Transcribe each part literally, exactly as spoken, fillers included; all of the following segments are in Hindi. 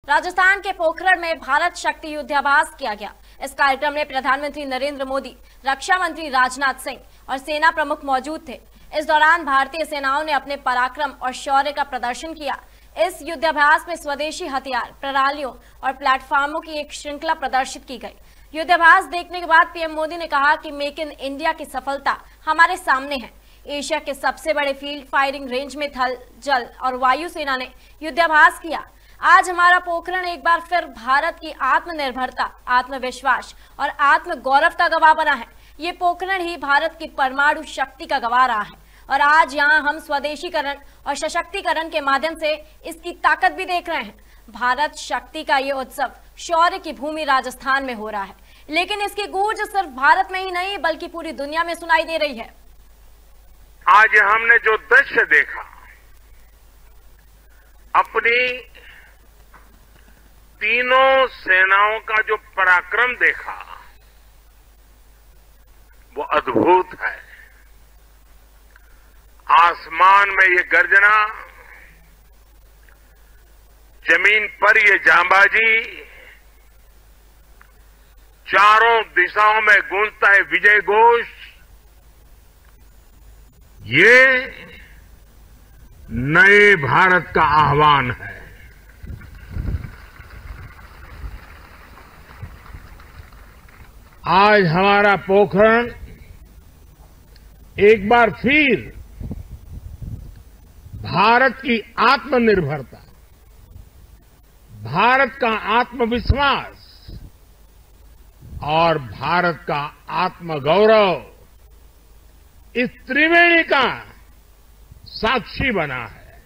राजस्थान के पोखरण में भारत शक्ति युद्धाभ्यास किया गया। इस कार्यक्रम में प्रधानमंत्री नरेंद्र मोदी, रक्षा मंत्री राजनाथ सिंह और सेना प्रमुख मौजूद थे। इस दौरान भारतीय सेनाओं ने अपने पराक्रम और शौर्य का प्रदर्शन किया। इस युद्धाभ्यास में स्वदेशी हथियार, प्रणालियों और प्लेटफॉर्मों की एक श्रृंखला प्रदर्शित की गई। युद्धाभ्यास देखने के बाद पीएम मोदी ने कहा कि मेक इन इंडिया की सफलता हमारे सामने है। एशिया के सबसे बड़े फील्ड फायरिंग रेंज में थल, जल और वायु सेना ने युद्धाभ्यास किया। आज हमारा पोखरण एक बार फिर भारत की आत्मनिर्भरता, आत्मविश्वास और आत्म गौरव का गवाह बना है। ये पोखरण ही भारत की परमाणु शक्ति का गवाह रहा है और आज यहाँ हम स्वदेशीकरण और सशक्तिकरण के माध्यम से इसकी ताकत भी देख रहे हैं। भारत शक्ति का ये उत्सव शौर्य की भूमि राजस्थान में हो रहा है, लेकिन इसकी गूंज सिर्फ भारत में ही नहीं बल्कि पूरी दुनिया में सुनाई दे रही है। आज हमने जो दृश्य देखा, अपनी तीनों सेनाओं का जो पराक्रम देखा, वो अद्भुत है। आसमान में ये गर्जना, जमीन पर ये जांबाजी, चारों दिशाओं में गूंजता है विजय घोष। ये नए भारत का आह्वान है। आज हमारा पोखरण एक बार फिर भारत की आत्मनिर्भरता, भारत का आत्मविश्वास और भारत का आत्मगौरव, इस त्रिवेणी का साक्षी बना है।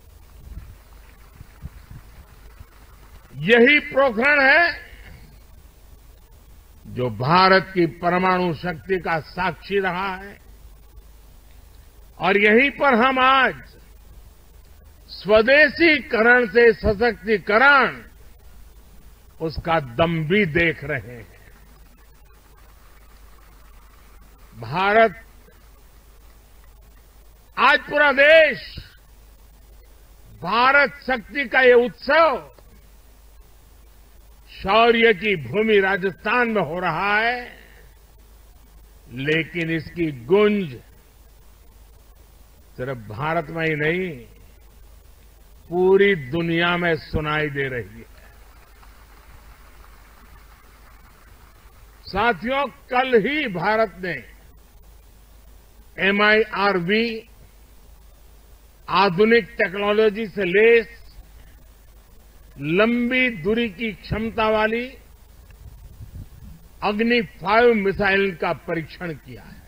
यही पोखरण है जो भारत की परमाणु शक्ति का साक्षी रहा है और यहीं पर हम आज स्वदेशीकरण से सशक्तिकरण, उसका दम भी देख रहे हैं। भारत, आज पूरा देश भारत शक्ति का ये उत्सव शौर्य की भूमि राजस्थान में हो रहा है, लेकिन इसकी गूंज सिर्फ भारत में ही नहीं, पूरी दुनिया में सुनाई दे रही है। साथियों, कल ही भारत ने एम आई आर वी आधुनिक टेक्नोलॉजी से लेस लंबी दूरी की क्षमता वाली अग्नि फाइव मिसाइल का परीक्षण किया है।